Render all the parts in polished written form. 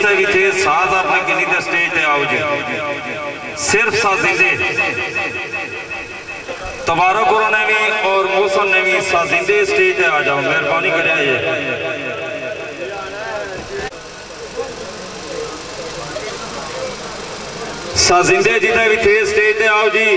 जिथे भी थे साथ अपने किन्नी के स्टेज पे आओ जी। सिर्फ साजिंदे तबारक ने भी और मौसम ने भी साजिंदे स्टेज पे आ जाओ, मेहरबानी करिए। ये साजिंदे जिथे भी थे स्टेज पे आओ जी।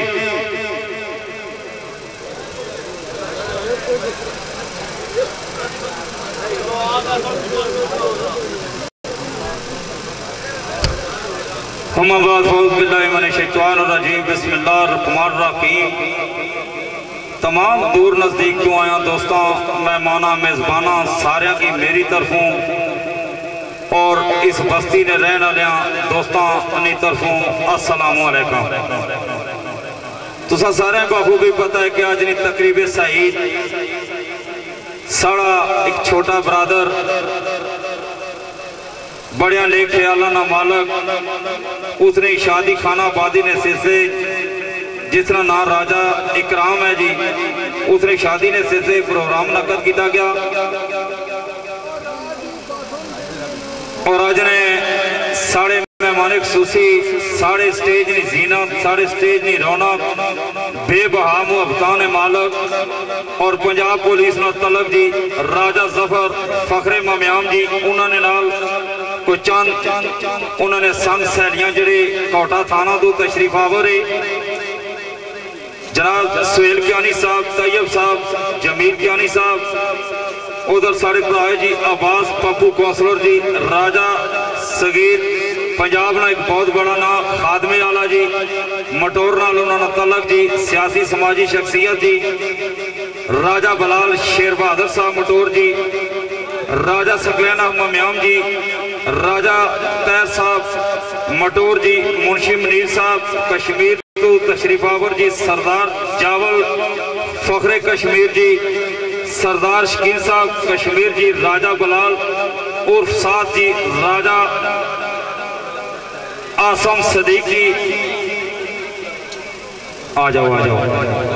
तमाम दूर नजदीक क्यों आया दोस्तों, मेहमाना मेजबाना सारे की मेरी तरफों और इस बस्ती ने रहने वाले दोस्तों अपनी तरफों अस्सलाम वालेकुम। तुसा सारे को खूबी पता है कि आज नी तकरीब सईद साड़ा एक छोटा ब्रादर बड़िया ले ख्याला ना मालक उसने शादी खाना आबादी ने सिलसिले जिसका नाम राजा इकराम है जी, उसने शादी ने सिलसिले प्रोग्राम नकद किया गया और आज ने साढ़े मेहमान खसूसी साढ़े स्टेज नी जीनत साढ़े स्टेज नी रौनक बेबहा मुहब्बतान मालक और पंजाब पुलिस ना तलब जी राजा जफर फखरे मम्याम जी उन्होंने नाल कोई चंद उन्होंने संग सहेलियां जड़े कोटा थाना तो तशरीफ आवर जनाब सुहेल कियानी साहब, तैयब साहब, जमीर कियानी साहब, उधर साढ़े भरा जी अब्बास पप्पू कौंसलर जी, राजा सगीर पंजाब ना एक बहुत बड़ा नाम खादमे आला जी, मटोर नाल उन्होंने तलक जी, सियासी समाजी शख्सियत जी, राजा बलाल शेर बहादुर साहब मटोर जी, राजा सकलैन मम्याम जी, राजा तैर साहब मटोर जी, मुंशी मनीर साहब कश्मीर तो तशरीफावर जी, सरदार जावल फखरे कश्मीर जी, सरदार शकील साहब कश्मीर जी, राजा बलाल उर्फ साथ जी, राजा आसम सदीक जी। आ जाओ आ जाओ।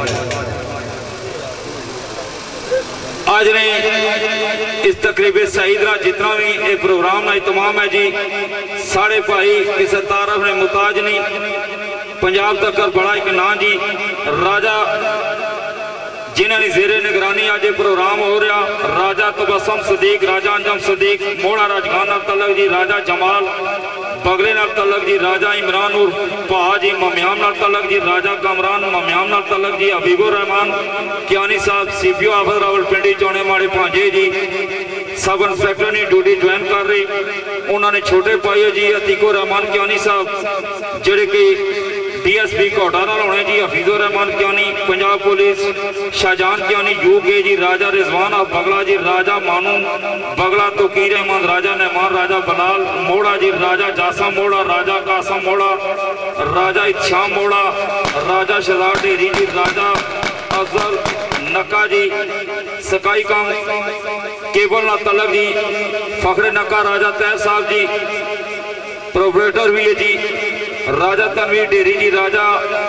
आज ने इस तकरीब सईदरा जितना भी ये प्रोग्राम ना तमाम है जी साढ़े भाई किसी तारफ ने मुताज नहीं पंजाब तक बड़ा एक ना जी राजा जिन्होंने जेरे निगरानी आज प्रोग्राम हो रहा राजा तबसम सदीक, राजा अंजम सदीक, मोड़ा राजखान तलक जी, राजा जमाल बगले नाल तलक जी, राजा इमरान उर्फ पहा जी मम्याम नाल तलक जी, राजा कमरान मम्याम नाल तलक जी, हबीबुर रहमान कियानी साहब सीपीओ आफत रावलपिंडी चौने माड़े भांजे जी, सब इंस्पैक्टर ने ड्यूटी ज्वाइन कर रही उन्होंने छोटे भाई जी अतीको रहमान कियानी साहब जेडे कि DSP कोटा होने जी, Hafeezur Rehman Kiyani Punjab police, Shahjahan Kiyani UK ji, Raja Rizwan of Bagla ji, राजा मानू बगला तोकीर अहमद, राजा नहमान, राजा बलाल मोड़ा जी, राजा जासम मोड़ा, राजा कासम मोड़ा, राजा इच्छाम मोड़ा, राजा शहजाद डेरी जी, राजा अफजल नक्का जी, सकाई काम केबल ना तलब जी, फखरे नक्का राजा तैर साहब जी, प्रोपरेटर भी है जी, राजा तनवीर डेरी जी, राजा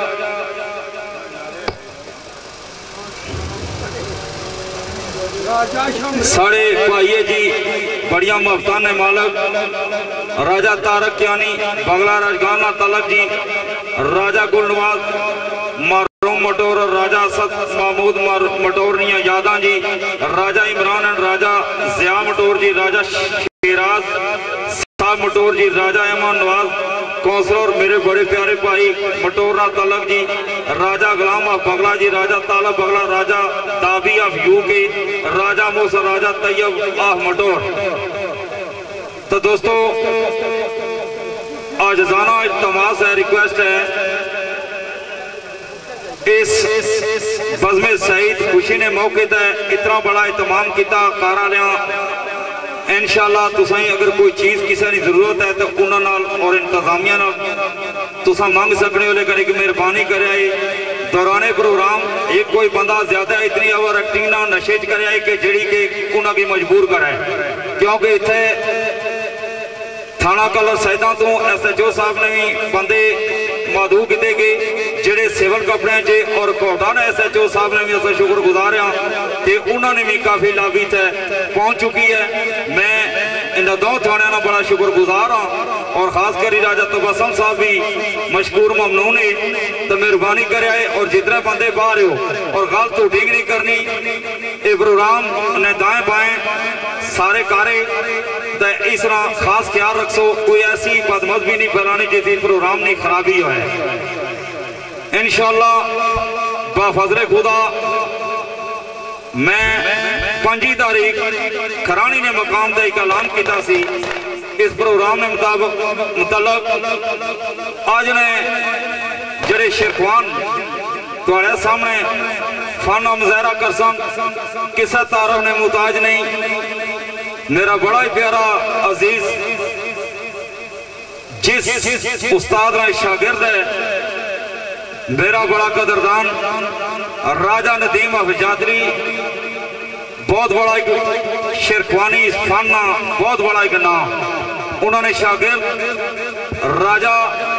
साढ़े भाई जी बढ़िया मुहब्बतान मालक, राजा तारक कियानी बगला राजगाना तलक जी, राजा गुलनवाज मारूम मटोर, राजा असद महमूद मटोरनिया यादा जी, राजा इमरान एंड राजा जिया मटोर जी, राजा शेराज साहब मटोर जी, राजा अहमद नवाज कौंसलर मेरे बड़े प्यारे भाई मटोरना तलक जी, राजा गुलाम ऑफ बगला जी, राजा तालब बगला, राजा दाबी of UK, Raja Musa, Raja Tayyab of Matore. तो दोस्तों आज जाना तमाश है, रिक्वेस्ट है इस बज़्म सईद खुशी ने मौके पर इतना बड़ा इतमाम किया कारा लिया इंशाअल्लाह तुसाई अगर कोई चीज किसी की जरूरत है तो उन्होंने और इंतजामिया तुसा मंग सकने हो, लेकिन एक मेहरबानी करे दौरान प्रोग्राम एक कोई बंदा ज्यादा इतनी ओवर एक्टिंग ना नशे च करे कि जी कि उन्होंने भी मजबूर करे, क्योंकि इतने थाना कलर सैदा तो SHO साहब ने भी बंदे माधू किते गए जेडे सिविल कपड़े च और कोटा ने SHO साहब ने भी अस शुक्रगुजार हाँ, उन्होंने भी काफ़ी लाभी पहुँच चुकी है। मैं इन्होंने दो थाने का बड़ा शुक्रगुजार हाँ और खास कर राजा तबसम साहब भी मशकूर ममनून है तो मेहरबानी करे और जितने बंदे बाहर हो और गल तो ठीक नहीं करनी ये प्रोग्राम ने दाएं बाएं सारे कारे तो इस तरह खास ख्याल रखो कोई ऐसी बदमज़हबी नहीं फैलानी जिससे प्रोग्राम नहीं खराबी हो इंशाअल्लाह बाफजले खुदा मैं 5 तारीख खरानी ने मकाम का एक ऐलान किया सी इस प्रोग्राम के मुतालक आज ने जड़े शेरखान थोड़े सामने फन मुजाहरा कर सन किसी तारफ ने मुताज नहीं मेरा बड़ा ही प्यारा अजीज जिस उस्ताद ने शागिर्द है मेरा बड़ा कदरदान राजा नदीम अफजादरी बहुत बड़ा एक शेरखानी फाना बहुत बड़ा एक नाम उन्होंने शागिर्द राजा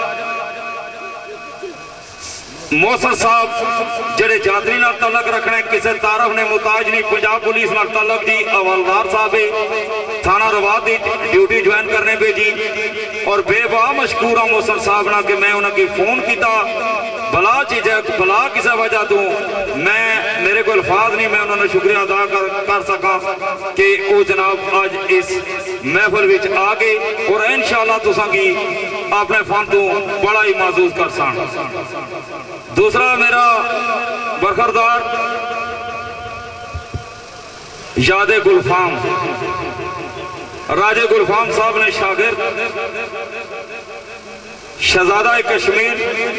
मोहसन साहब जेडे जादरी नाल तलक रखने किसी तारफ ने मुताज नहीं पंजाब पुलिस नाल तलक जी हवलदार साहब थाना रवात की ड्यूटी ज्वाइन करने भेजी और बेबा मशकूर हाँ मोहसन साहब ना कि मैं उन्हें फोन किया भला चीज भला किसी वजह तो मैं मेरे को अल्फाज नहीं मैं उन्होंने शुक्रिया अदा कर सका कि वो जनाब आज इस महफिल विच आ गए और इंशाअल्लाह तुसां की अपने फन तो बड़ा ही महसूस कर सन। दूसरा मेरा बरखरदार यादे गुलफाम राजे गुलफाम साहब ने शागिर्द शहजादा कश्मीर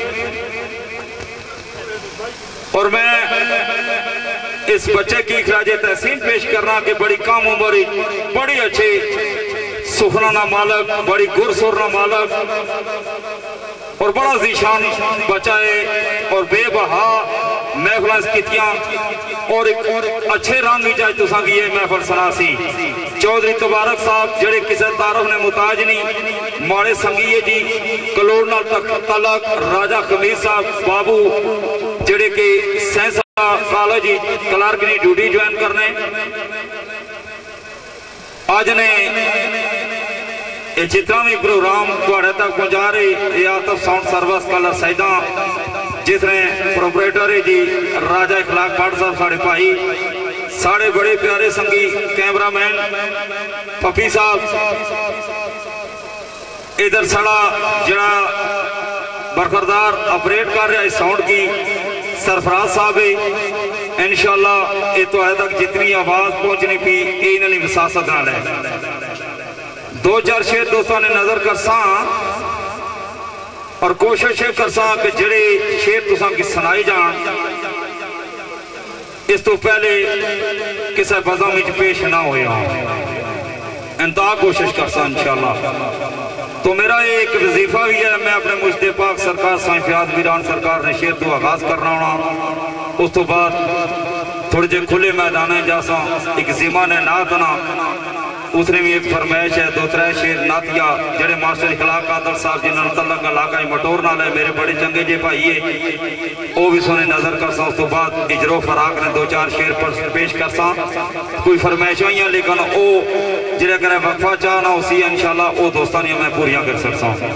और मैं इस बच्चे की खराजे तहसीन पेश करना कि बड़ी कम उम्र बड़ी अच्छी सुखना ना मालक बड़ी गुरसुर ना मालक और बड़ा जीशान बच्चा है और बेबहा महफिल कीतियां और एक अच्छे रंग चाहे तुसा की ये महफिल सनासी चौधरी तबारक साहब जेडे किसी तारफ ने मुताज नहीं माड़े संगीए जी कलोड़ नाल तलक राजा कमीर साहब बाबू जेडे के सैंस कॉलेज क्लार्क की ड्यूटी ज्वाइन करने आज ने जितना भी प्रोग्राम थोड़े तक पहुंचा रहे आतफ साउंड सर्विस कलर सैदा जिसने प्रोपरेटर है जी राजा इखलाक भट्ट साहब साढ़े भाई साढ़े बड़े प्यारे संगी कैमरामैन पपी साहब इधर साड़ा जड़ा बरकरदार ऑपरेट कर रहा है साउंड की सरफराज साहब है इंशाअल्लाह ये तो तक जितनी आवाज पहुंचनी पी इन्होंने विसासत नाल है 2-4 शेर दोस्तों ने नजर कर सा और कोशिश कर सा कि जेडे शेर तुसा की सुनाई जान इस तो पहले किसी बज़म में पेश ना होया इंतहा कोशिश कर सा इंशाअल्लाह। तो मेरा एक वजीफा भी है मैं अपने मुश्ते पाक सरकार साईं फयाज वीरान सरकार ने शेर तो आगाज करना होना उस तो बाद थोड़े जे खुले मैदान जासा एक जिमा ने नात ना उसने भी एक फरमाइश है 2-3 शेर नातिया जेडे मास्टर इखलाक कादर साहब जिन्होंने तलक इलाका मटोर नाल है मेरे बड़े चंगे जे भाई है वो भी सोने नजर कर सा उस तो बाद इजरो फराक ने 2-4 शेर पर पेश कर सा कोई फरमाइश हुई लेकिन वो जेड़ा करे वक्फा चाहना उसी इंशाअल्लाह वो दोस्तानियां मैं पूरियां कर सकता हूं।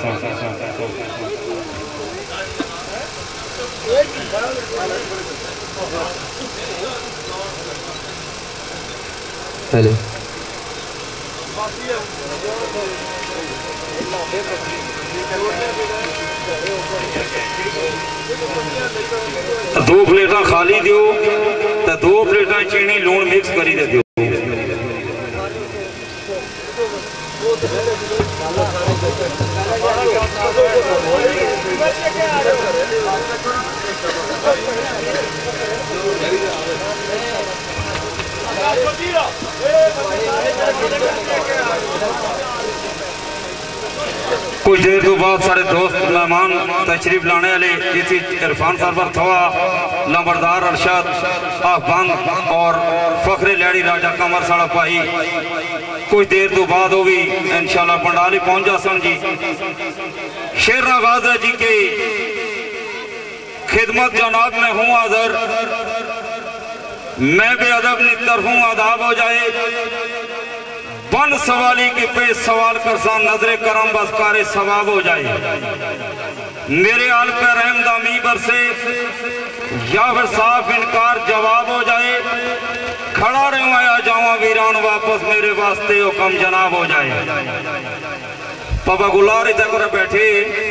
हेलो दो प्लेटा खाली दियो तो 2 प्लेटा चीनी लूण मिक्स करी दे दियो कुछ देर तो बाद सारे दोस्त मेहमान तशरीफ लाने वाले जिस इरफान सरवर थवा लंबरदार अरशद अफबंग और फखरे लैड़ी राजा कमर साड़ा भाई कुछ देर तो बाद वो भी इंशाल्लाह पंडाल ही पहुंच जासन जी। शेर आगाज है जी के खिदमत जनाब में हूँ आदर मैं बेअदब नितर हूँ आदाब हो जाए बन सवाली के पे सवाल करसा नजरे करम बस कारे सवाब हो जाए। मेरे आल पे रहम दामी बरसे या फिर साफ इनकार जवाब हो जाए। खड़ा रहा जावा वीरान वापस मेरे वास्ते वो कम जनाब हो जाए। पापा गुलार इधर कर बैठे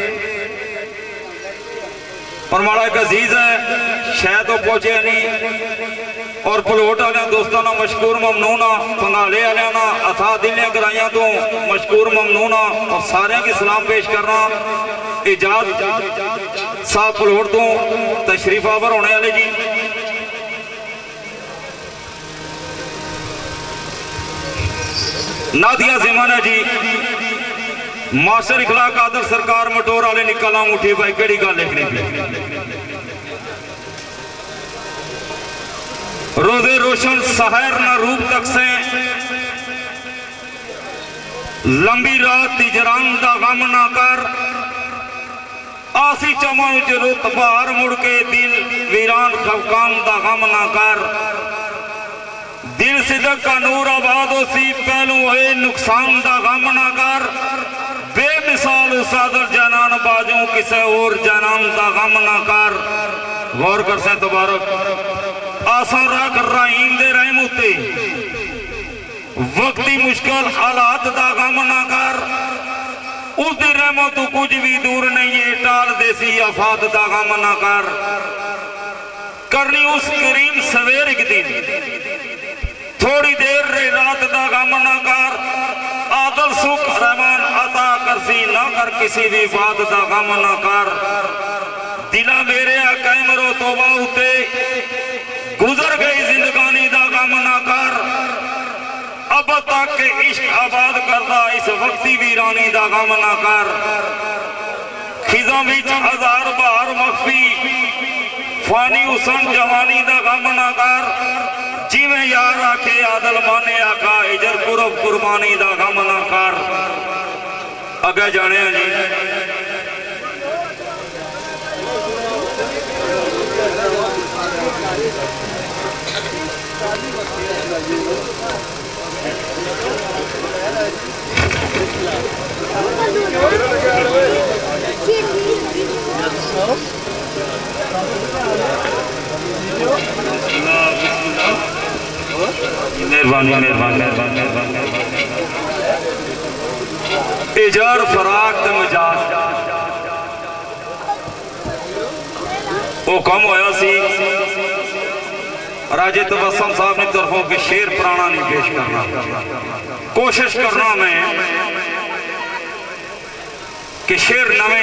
पर माड़ा एक अजीज है शायद वो पहुंचे नहीं। और पलोट वाले दोस्तों ना मशकूर ममनूना, पंगाले वाले ना अथा दिलियां कराइया तो मशकूर ममनूना और सारे की सलाम पेश करना। इजाद साहब पलोट तो तशरीफ आवर होने वाले जी। नादिया जिमाना जी मास्टर इखला कादर सरकार मटोर वाले निकला मुठी भाई केड़ी गल लिखनी पी। रोजे रोशन सहर न रूप तक से लंबी रात तिजरान दा गम ना कर। आसी चमन च रुत बाहर मुड़ के दिल वीरान खफकान दा गम ना कर। दिल सिदक का नूर आबाद सी पहलू हुए नुकसान दा गम ना कर। बेमिसाल उसादर जनान बाजू किसे और जनान दा गम ना कर। गौर कर से तबारक आसान रख रहीम दे रहम उते वक्ती मुश्किल हालात दा गम ना कर। उस दी रहमत तो कुछ भी दूर नहीं है टाल देसी आफात दा गम ना कर। करनी उस करीम सवेर एक दिन थोड़ी देर रे रात दा गम ना कर। आदल सुख रहमान अता करसी ना कर किसी भी बात दा गम ना कर। दिला मेरे कैमरो तोबा उते गुजर गई जिंदगानी दा गम ना कर। अब तक के इश्क आबाद करदा इस वक्ती वीरानी दा गम ना कर। खिजा विच हजार बार मख्फी फानी हुसन जवानी दा गम ना कर। जिमें यार आखे आदल माने आका इजर कुरब कुर्बानी दा गम ना कर। अगे जाने जी मेहरबानी मेहरबानी इजार फराक ते मिजाज वो कम होया सी। राजे तबस्सुम साहब ने तरफों के शेर पुराना नहीं पेश करना, कोशिश करना मैं कि शेर नवे।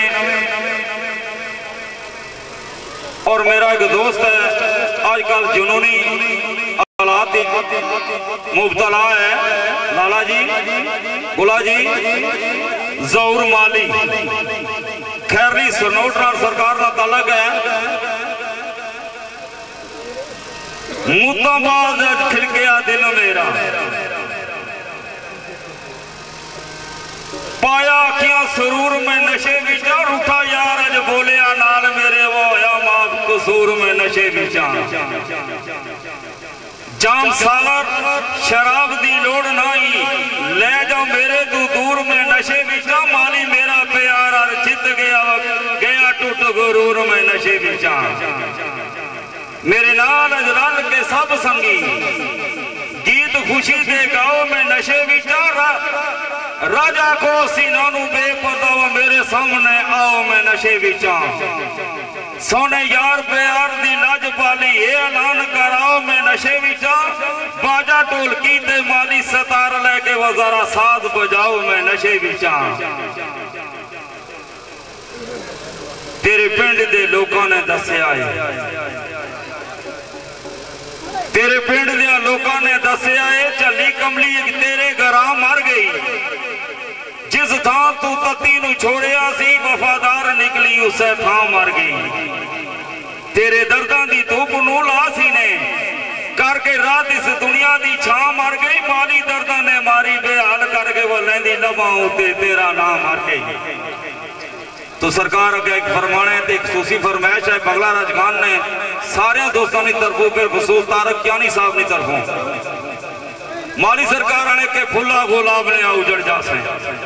और मेरा एक दोस्त है आजकल जुनूनी हालात मुबतला है, लाला जी गुला जी जौर माली खैरली सनोटरार सरकार का तलक है। मुद्दाबाद खिल गया दिल मेरा पाया अखियां सुरूर में नशे विचा उठा यार अज बोलिया नाल मेरे वो होया माफ कसूर में नशे विचा। जाम सागर शराब दी लोड़ नहीं ले जाओ मेरे तू दूर में नशे विचा। माली मेरा प्यार और जित गया टूट गुरूर में नशे विचा। मेरे नाल अजरल के सब संगी गीत खुशी दे गाओ में नशे विचा। राजा को सीनानू बेपरदा मेरे सामने आओ मैं नशे विचा। सोने यार प्यार दी लज पाली ये ऐलान कराओ मैं नशे विचा। बाजा ढोलकी ते माली सतार लेके वो जरा साज बजाओ मैं नशे विचा। तेरे पिंड दे लोगों ने दस्या है, तेरे पिंड दे लोगों ने दस्या है झली कमली एक तेरे घरा मर गई। जिस थां तू तत्ती नू छोड़िया सी वफादार निकली उसे थां मर गई। तेरे दर्दां दी धुप नू लासी ने करके रात इस दुनिया दी छां मर गई। माली दर्दां ने मारी बेहाल करके वो लैंदी लबां उते तेरा नाम मर गई। तो सरकार अगे एक फरमाने ते एक सूसी फरमाइश है बगला राजखान ने सारे दोस्तों की तरफों फिर खसूस तारक कियानी साहब की तरफों माली सरकार ने के फुला गुलाब ने उजड़ जासे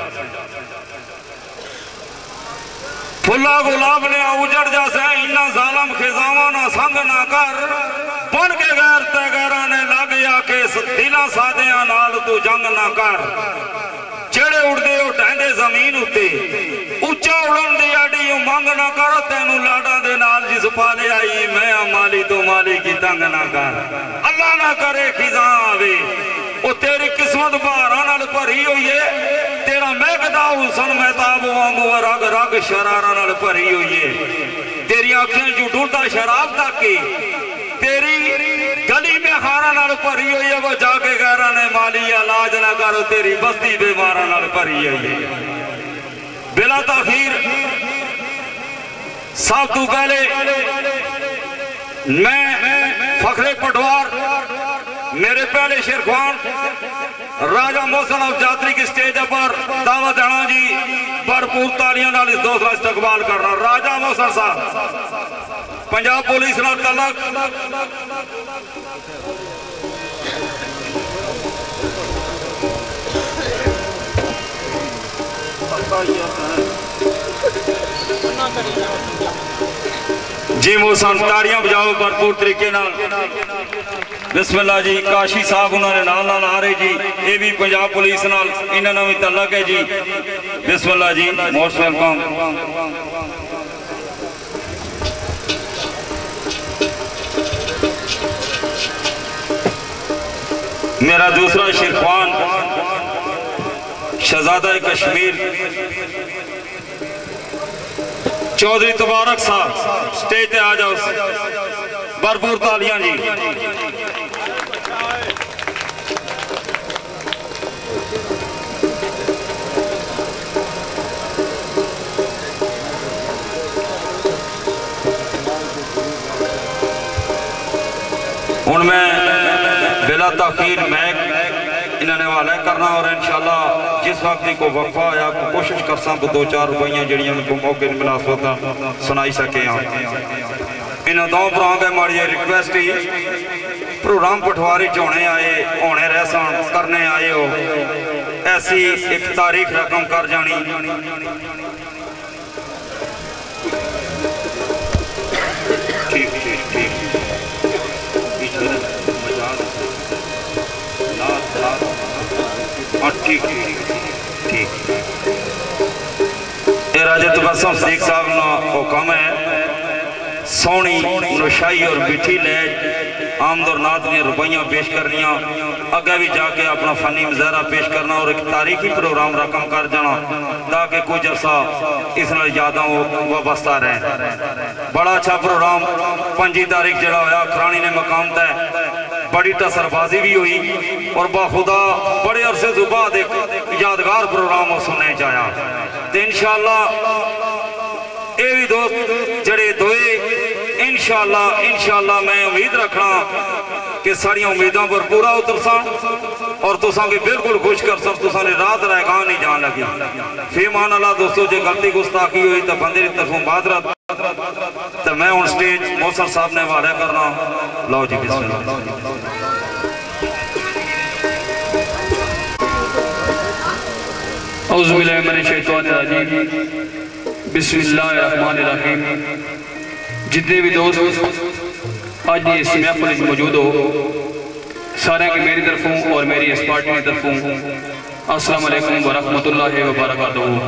फुला गुलाब ने उजड़ जासे इन्ना जालम खिजावा ना संग ना कर बन के गैर ते गैरा ने लग आके दिला सादियां नाल तू जंग ना कर जेड़े उड़दे हो टहंदे जमीन उत्ते उच्चा उड़न दी आड़ी मंग ना कर तेनू लाडा दे नाल जिस पाले आई मैं माली तो माली की तंग ना कर अल्लाह ना करे खिजा आवे ओ तेरी किस्मत बहारां नाल भरी हुई है तेरा महकदा हुसन महताब वांगू रग रग शरारा नाल भरी हुई है तेरी अखियां चू डुलदा शराब तक तेरी गली में हारा नाल भरी हुई है वो जाके गैरा ने माली इलाज ना करो तेरी बस्ती बीमारा नाल भरी हुई है बिला ताखीर सब तू पहले मैं फखरे पटवार मेरे पहले शेरखान राजा मोहसन अब जातरी की स्टेज पर दावा देना जी भरपूर तालियों नाल इस दोस्त का इस्तकबाल करना राजा मोहसन साहब पंजाब पुलिस नाल तलक जी मोहसन ताड़ियां बजाओ भरपूर तरीके नाल बिस्मिल्लाह जी काशी साहब उन्होंने नाल नाल आ रहे जी ये भी पंजाब पुलिस नाल इन्होंने भी तलक है जी बिस्मिल्लाह जी मोस्ट वेलकम मेरा दूसरा शेरखान शहजादा कश्मीर चौधरी तबारक साहब स्टेज पे आ जाओ भरपूर तालियां जी हुण मैं बिला ताखीर मैं इन्होंने हवाले करना और इंशाल्लाह जिस वक्त को वक्फा आया कोशिश कर सा दो चार रुपये जड़ियाँ को मौके मुनासबत सुनाई सके इन दो भरा के माड़ी रिक्वेस्ट ही प्रोग्राम पटवारी च होने आए होने रह सन करने आए हो ऐसी एक तारीख रकम कर जानी ठीक ठीक ठीक ठीक ठीक राजा तबस्सुम सिद्दीक साहब ना हुक्म है सोनी नशाई और मिठी लैज आमद और नात दी रुपइयां पेश करनिया अगे भी जाके अपना फनी मुजाहरा पेश करना और एक तारीखी प्रोग्राम रकम कर जाना ताकि कुछ अर्सा इस नाल यादां वाबस्ता रहे बड़ा अच्छा प्रोग्राम 5 तारीख जड़ा होया खरानी ने मकाम तय बड़ी तसरबाजी भी हुई और बाखुदा बड़े अरसे तो बाद एक यादगार प्रोग्राम सुनने चाया तो इंशाअल्लाह ये भी दोस्त जड़े दोए इंशाअल्लाह मैं उम्मीद रखना कि साड़ियां उम्मीदों पर पूरा उतर सन और तुसा भी बिल्कुल खुश कर सब तुसा ने रात रहगा नहीं जान लगी फीमान अल्लाह दोस्तों जो गलती गुस्ताखी हुई तो बंदे की तरफों माजरत तो मैं हूँ स्टेज मोहसन साहब ने हवाले करना लो जी बिस्मिल्लाह औज़ुबिल्लाहि मिनश शैतानिर बिस्मिल्लाहिर्रहमानिर्रहीम। जितने भी दोस्त आज इस महफिल में मौजूद हो सारे की मेरी तरफों और मेरी इस पार्टी की तरफों अस्सलाम वालेकुम व रहमतुल्लाहि व बरकातहू।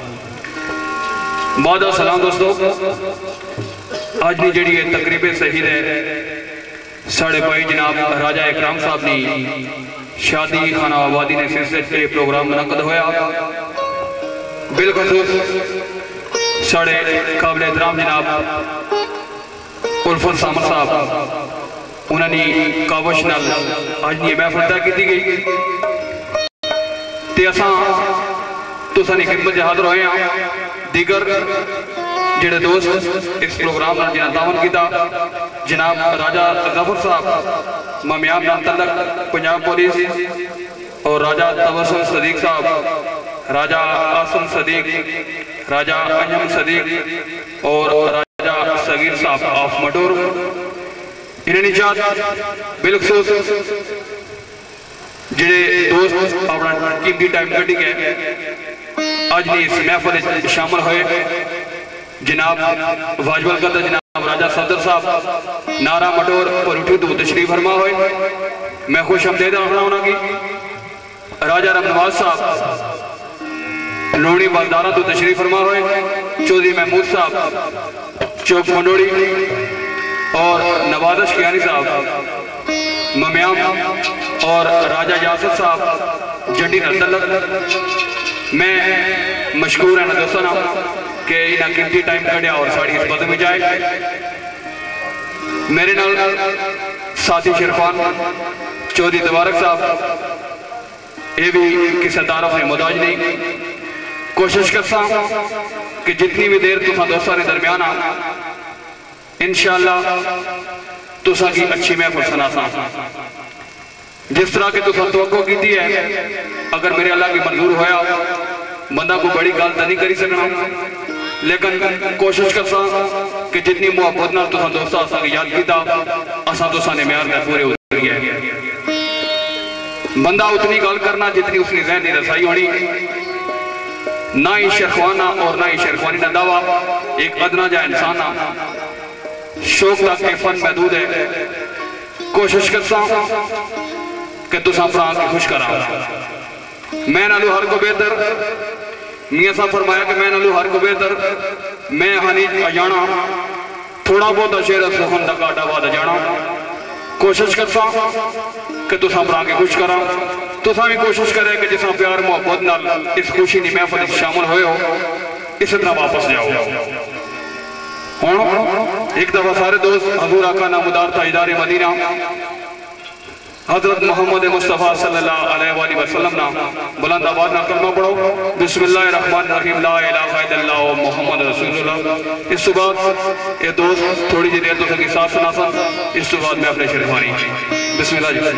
बाद सलाम दोस्तों, आज की जी तकरीब शहीद है साढ़े भाई जनाब राजा इकराम साहब की शादी खाना आबादी ने सिलसिले से प्रोग्राम मुनक्कद होया। बिल्कुल साढ़े काबिल एहतराम जनाब उल्फत सामर साहब उन्होंने काबश नाल आज की महफिल तय की गई तो असा तुसां दी खिदमत च हाज़र होए हैं। दीगर जेड़े दोस्त इस प्रोग्राम में जिन्हें दावन किया जनाब राजा जफर साहब ममियाम नाम तलक पंजाब पुलिस और राजा तबस्सुम सदीक साहब राजा आसम सदीक राजा अंजम सदीक और राजा सगीर साहब ऑफ मटोर इन्हें निजात बिलखसूस जेडे दोस्त अपना कीमती टाइम कड्ढी के अज दी इस महफिल शामिल होए, जनाब वाजबल कदर जनाब राजा सदर साहब नारा मटोर परूठी तो तशरीफ फरमा होए। मैं खुश हमदेद रखना उन्होंने राजा रमनवाज साहब लोहड़ी बालदारा तो तशरीफ फरमा होए। चौधरी महमूद साहब चौक मंडोड़ी और नवादश कियानी साहब ममियाम और राजा यासर साहब जंडी नतलक। मैं मशकूर है दोस्तों कि इन्हें कीमती टाइम कढ़िया और साड़ी इस बद में जाए। मेरे नाल साथी शिरफान चौधरी तबारक साहब ये भी किसी तारफ ने मुताज नहीं। कोशिश करता कि जितनी भी देर तुसा दोस्तों ने दरम्यान आ इंशाअल्लाह तुसा की अच्छी महफिल सुनासा। जिस तरह के तुसा तवक्को की है, अगर मेरे अल्लाह की मंजूर होया बंदा को बड़ी गल तो नहीं करी सकना, लेकिन कोशिश करसा कि जितनी मुहब्बत नाल तुसा दोस्तों असा याद किया असा तुसा ने म्यार का पूरे उतर गया। बंदा उतनी गल करना जितनी उसकी जहनी रसाई होनी। ना ही शेरखाना और ना ही शेरखानी का दावा, एक अदना जा इंसान शौक तक के फन महदूद है। कोशिश करता कि तुसा भरा के खुश करा। मैं नालू हर को बेहतर मियां साहब फरमाया कि मैं नालू हर को बेहतर मैं हानी अजाना थोड़ा बहुत शेर सुखन का घाटा बाद जाना। कोशिश करता कि तुसा भरा के खुश करा। तुसा भी कोशिश करे कि जिस प्यार मोहब्बत नाल इस खुशी की महफिल शामिल होए हो इस तरह वापस जाओ। हुण एक दफा सारे दोस्त हजूर आका नामुदार ताजदार मदीना हजरत मोहम्मद मुस्तफ़ा सल्लल्लाहु अलैहि वसल्लम ना बुलंद आवाज ना कलमा पढ़ो। बिस्मिल्लाहिर्रहमानिर्रहीम ला इलाहा इल्लल्लाह मुहम्मद रसूलुल्लाह। इस बाद ये दोस्त थोड़ी जी देर तो सकी साथ सुना सन। इस बाद मैं अपने शरीफानी बिस्मिल्लाह जी।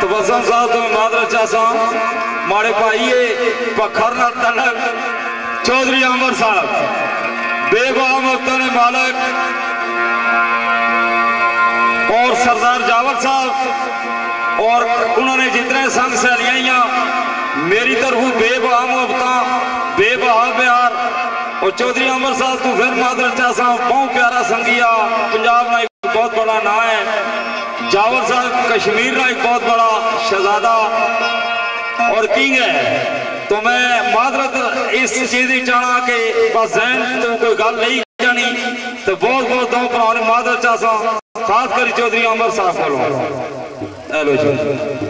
तबस्सुम साहब तो मादर चासा माड़े भाई पखर न तलक चौधरी अमर साहब बेबा मफ्तन मालक और सरदार जावर साहब और उन्होंने जितने संघ सहेलियां मेरी तरफ बेबा मुफ्ता बेबा प्यार और चौधरी अमर साहब तू फिर मादर चासा बहुत प्यारा संगिया पंजाब का एक बहुत बड़ा नाम है। जावर साहब कश्मीर का एक बहुत बड़ा शहजादा और किंग है। तो मैं मादरत इस चीज ही चाहना कि बस जहन तो कोई गल नहीं जानी तो बहुत बहुत दो भरा ने मादर चासा खास कर चौधरी अमर साहब को हेलो जी।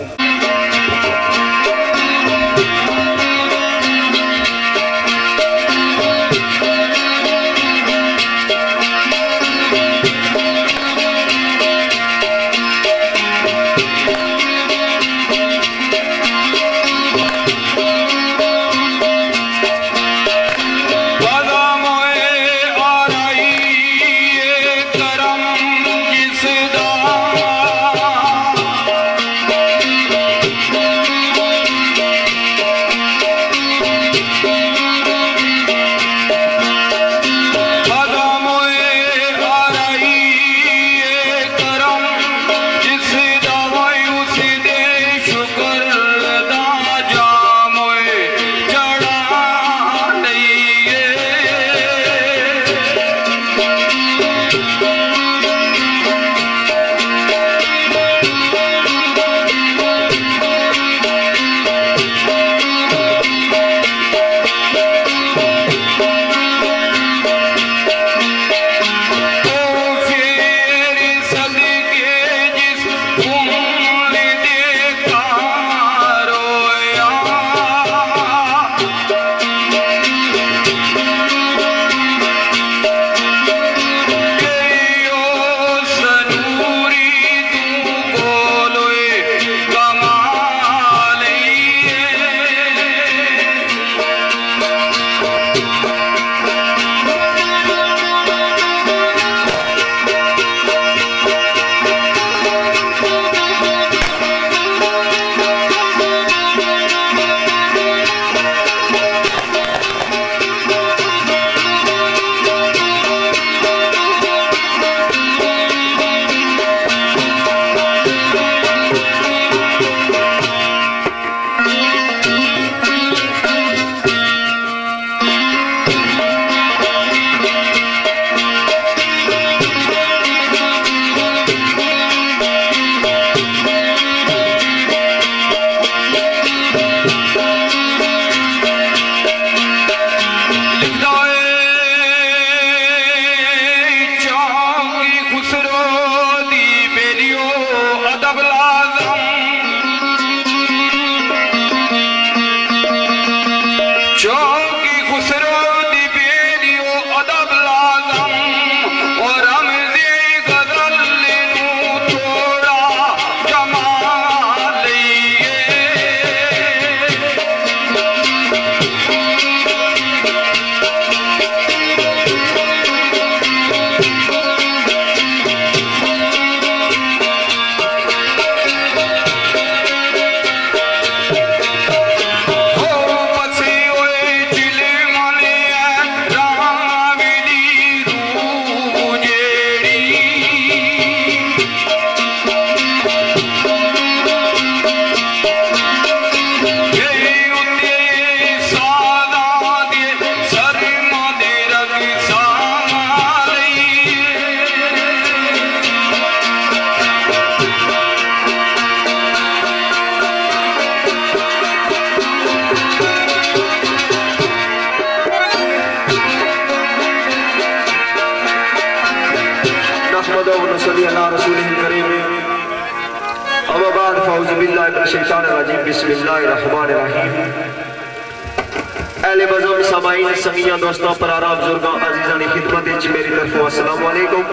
अहले मज़हब समाईन समिया दोस्तों परारा बुजुर्गों अजीज़ां की खिदमत मेरी तरफ अस्सलाम वालेकुम।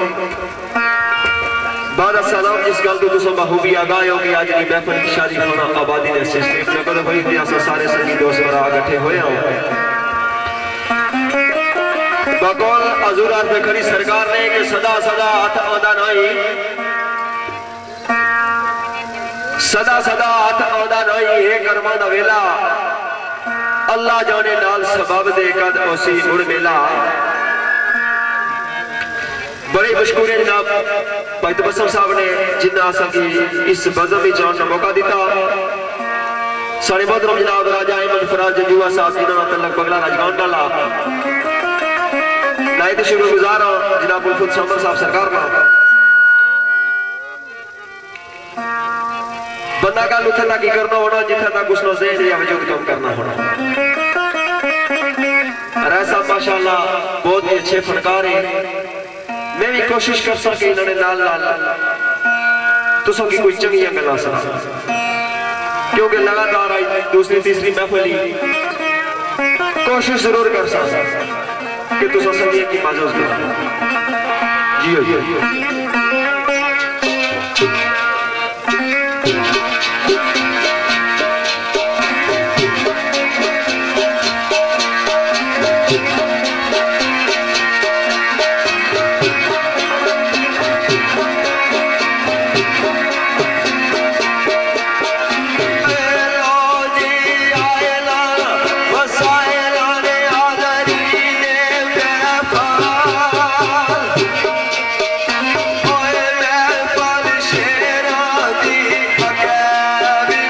बाद सलाम जिस गल तो तुम बखूबी आगाह हो कि अज की महफिल की शादी खाना आबादी ने सिस्टम ने कदों भाई अस सारे संगी दोस्त भरा इकट्ठे होए बकौल हजूर अर्ज़ करी सरकार ने कि सदा सदा हथ आंदा नहीं सदा सदा हाथ आंदा नहीं है कर्मा दा वेला अल्लाह जाने नाल सबब दे कद ओसी मुड़ मेला। बड़े मशकूर जनाब भाई तबस्सुम साहब ने जिन्ना असा की इस बज़म में जान का मौका दिता। साढ़े मोहतरम जनाब राजा अहमद फराज जंजुआ साहब जिन्होंने तलक बगला राजगान डाला नायत शुक्रगुजार जनाब उल्फुत समर साहब सरकार का बंदा का उथे तक ही करना होना जिथे तक उसनो ज़हन या वजूद कम करना होना। ऐसा माशाअल्लाह बहुत ही अच्छे फनकार हैं। मैं भी कोशिश कर सके इन्होंने नाल नाल तुसों की कोई चंगी गल्लां सुना क्योंकि लगातार आई दूसरी तीसरी महफिल कोशिश जरूर कर सकता कि तुसों संगी की माजूज करा जियो जियो Be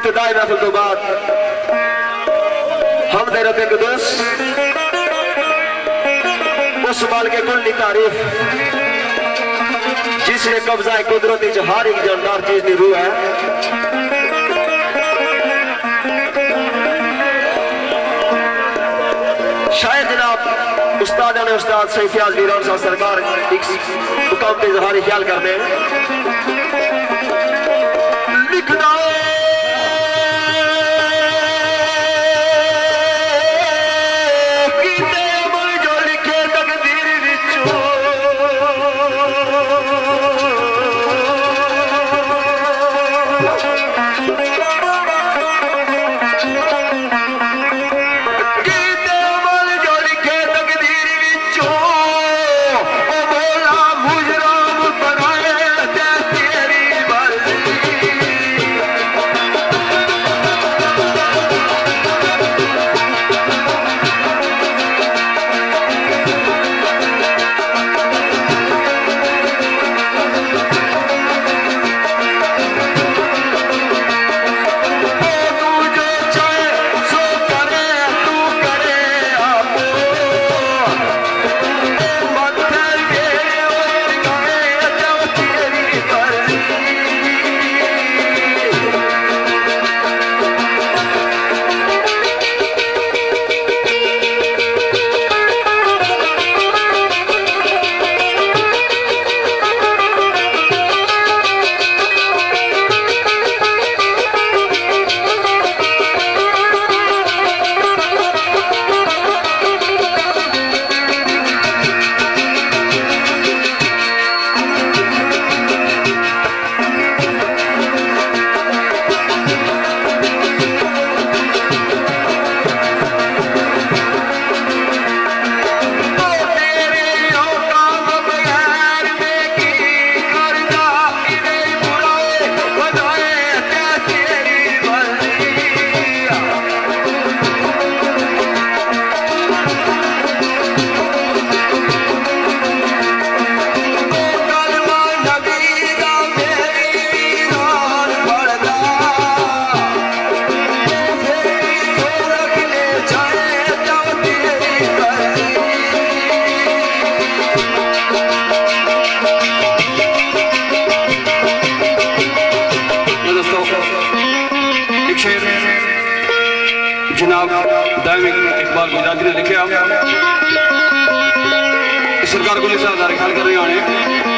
इब्तिदाई महफिल तो बाद हम दे रब कुदस उस माल के कुल तारीफ जिसने कब्जा कुदरती हर एक जानदार चीज की रूह है। शायद जनाब उस्ताद ने उस्ताद सही ख्याल वीरान साहब सरकार एक मुकाम पे इजहार ख्याल करते हैं। लिखना जनाब दायम इकबाल गुजराती ने लिखे सरकार को ख्याल कर रहे हैं।